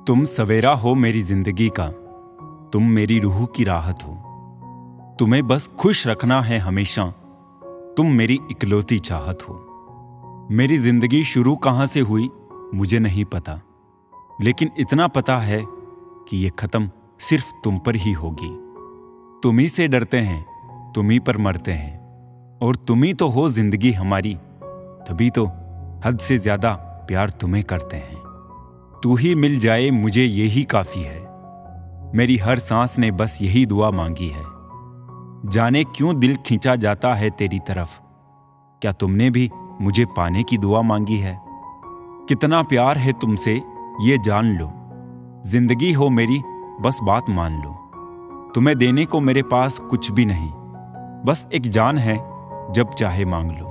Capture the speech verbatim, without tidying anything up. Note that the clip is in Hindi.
तुम सवेरा हो मेरी जिंदगी का, तुम मेरी रूह की राहत हो। तुम्हें बस खुश रखना है हमेशा, तुम मेरी इकलौती चाहत हो। मेरी जिंदगी शुरू कहाँ से हुई मुझे नहीं पता, लेकिन इतना पता है कि ये खत्म सिर्फ तुम पर ही होगी। तुम ही से डरते हैं, तुम ही पर मरते हैं, और तुम ही तो हो जिंदगी हमारी, तभी तो हद से ज्यादा प्यार तुम्हें करते हैं। तू ही मिल जाए मुझे यही काफी है, मेरी हर सांस ने बस यही दुआ मांगी है। जाने क्यों दिल खींचा जाता है तेरी तरफ, क्या तुमने भी मुझे पाने की दुआ मांगी है? कितना प्यार है तुमसे ये जान लो, जिंदगी हो मेरी बस बात मान लो। तुम्हें देने को मेरे पास कुछ भी नहीं, बस एक जान है जब चाहे मांग लो।